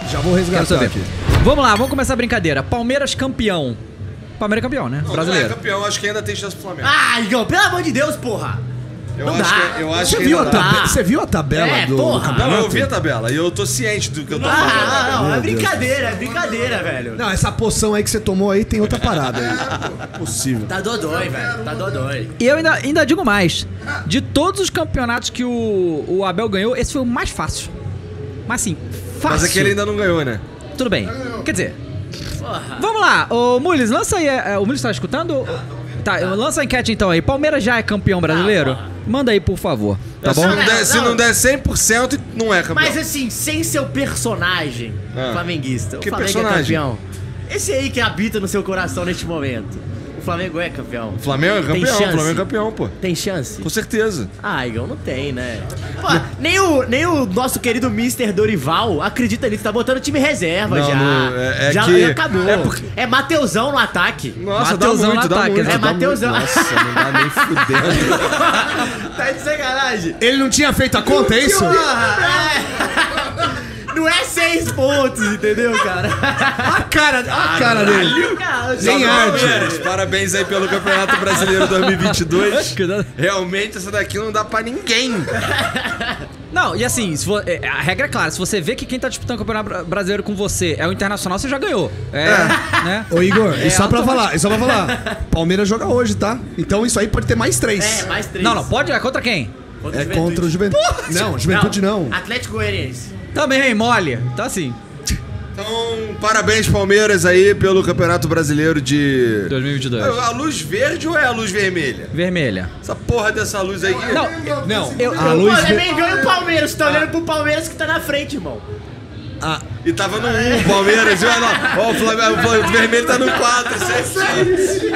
Já vou resgatar aqui. Vamos lá, vamos começar a brincadeira. Palmeiras campeão. Palmeiras campeão, né? Não, Brasileiro. não é campeão, acho que ainda tem chance pro Flamengo. Ah, Igão, pelo amor de Deus, porra. Eu acho que Viu ainda dá. você viu a tabela É, do porra. campeonato? Não, eu vi a tabela e eu tô ciente do que eu tô falando. Não, é Meu Deus. brincadeira, velho. Não, essa poção aí que você tomou aí tem outra parada aí. Possível. Tá dodói, velho, tá dodói. E eu ainda digo mais. De todos os campeonatos que o Abel ganhou, esse foi o mais fácil. Mas assim, fácil. Mas aquele ainda não ganhou, né? Tudo bem. Quer dizer, Porra. vamos lá. Ô, Mules, lança aí. O Mules tá escutando? Tá, lança a enquete então aí. Palmeiras já é campeão brasileiro? Manda aí, por favor. Tá bom? Se não der 100%, não é campeão. Mas assim, sem seu personagem flamenguista, o Que Flamengo personagem? é campeão. Esse aí que habita no seu coração neste momento. O Flamengo é campeão. O Flamengo é Tem campeão, o chance? Flamengo é campeão, pô. Tem chance? Com certeza. Ah, Igão, não tem, né? Pô, nem o nosso querido Mr. Dorival acredita nisso, tá botando time reserva Não, já. não, já que- acabou. é porque- É Mateusão no ataque. Nossa, Mateusão no dá ataque, muito. né? É dá Mateusão. muito. Nossa, não dá nem fudendo. Tá de sacanagem. Ele não tinha feito a conta, é isso? Porra, não é 6 pontos, entendeu, cara? A cara dele. Cara, Nem Salve, arde. Palmeiras. Parabéns aí pelo Campeonato Brasileiro 2022. Realmente essa daqui não dá pra ninguém. Não, e assim, a regra é clara. Se você vê que quem tá disputando o Campeonato Brasileiro com você é o Internacional, você já ganhou. Né? Ô Igor, e só pra automático. falar, Palmeiras joga hoje, tá? Então isso aí pode ter mais 3. É, mais 3. Não, pode? É contra quem? É contra o Juventude. Não, Juventude não. Atlético Goianiense. Também, mole. Então assim, Então, parabéns Palmeiras aí pelo Campeonato Brasileiro de... 2022. A luz verde ou é a luz vermelha? Vermelha. Essa porra dessa luz aí. Não, A luz Pô, também ganha o Palmeiras. Você tá olhando pro Palmeiras que tá na frente, irmão. E tava no 1 Palmeiras, viu? Ó, o vermelho tá no 4, certinho.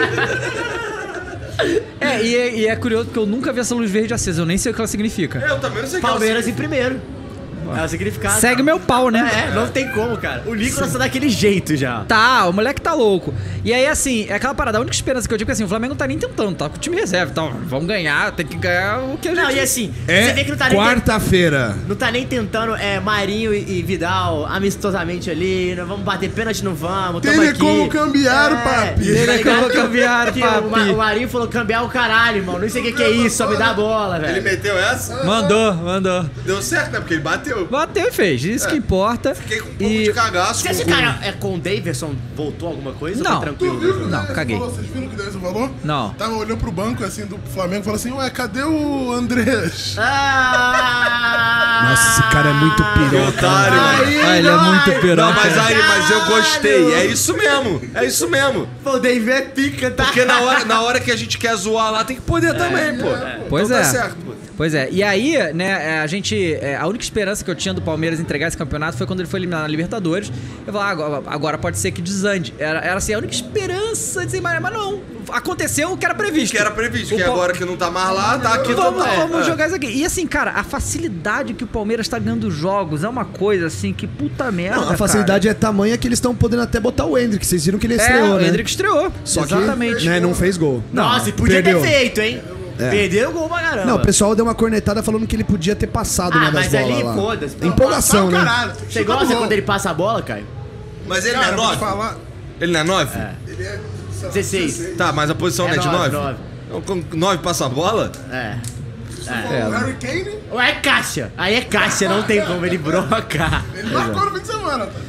E é curioso porque eu nunca vi essa luz verde acesa. Eu nem sei o que ela significa. Eu também não sei o que Palmeiras em primeiro. É o significado. Segue meu pau, né? É, não tem como, cara. O Nicolas tá daquele jeito já. Tá, o moleque tá louco. E aí, assim, é aquela parada, a única esperança que eu digo é assim, o Flamengo não tá nem tentando, tá com o time reserva e tal. Vamos ganhar, tem que ganhar o que a gente... Não, e assim, você É vê que não tá nem quarta-feira. não tá nem tentando Marinho e Vidal amistosamente ali, não vamos bater pênalti, não vamos, tamo aqui. cambiar, papi. Telecom cambiar, Que papi. o Marinho falou cambiar o caralho, irmão, não sei o que é isso, só me dá a bola, Ele velho. meteu essa? Mandou. Deu certo, né? Porque ele bateu. Bateu e fez, isso que importa. Fiquei com um pouco de cagaço. Se esse cara com o Daverson voltou alguma coisa? Não. Ou foi tranquilo? Não, caguei. Vocês viram o que o Davidson falou? Não. Tava olhando pro banco assim do Flamengo e falou assim: ué, cadê o Andrés? Nossa, esse cara é muito Que piroca. otário, mano. Ele é muito Não, piroca. mas eu gostei. É isso mesmo. É isso mesmo. Pô, o David é pica, tá? Porque na hora que a gente quer zoar lá, tem que poder também, pô. Pois Então é. tá certo, pô. Pois é, e aí, né, a gente. A única esperança que eu tinha do Palmeiras entregar esse campeonato foi quando ele foi eliminado na Libertadores. Eu falei, agora pode ser que desande. Era assim, a única esperança de dizer, mas não. Aconteceu o que era previsto. Que era previsto, O que Pal- agora que não tá mais lá, tá aqui Vamos, total. vamos jogar isso aqui. E assim, cara, a facilidade que o Palmeiras tá ganhando jogos é uma coisa assim que puta merda. Não, a facilidade é tamanha que eles estão podendo até botar o Hendrick. Vocês viram que ele cara. estreou, O né? Hendrick estreou. Só Exatamente. que né, não fez gol. Nossa, e podia perdeu. ter feito, hein? Perdeu o gol pra caramba. Não, o pessoal deu uma cornetada falando que ele podia ter passado uma das mas bolas ali, lá. foda-se. Empolgação, né? Caralho, Você gosta quando ele passa a bola, Caio? Mas ele Cara, não vou é te 9? falar. Ele não é 9? 16. Tá, mas a posição não é de 9? 9. Com 9 passa a bola? É. O Harry Kane, Ou é caixa. Aí é caixa, não tem como ele broca. ele marcou no fim de semana.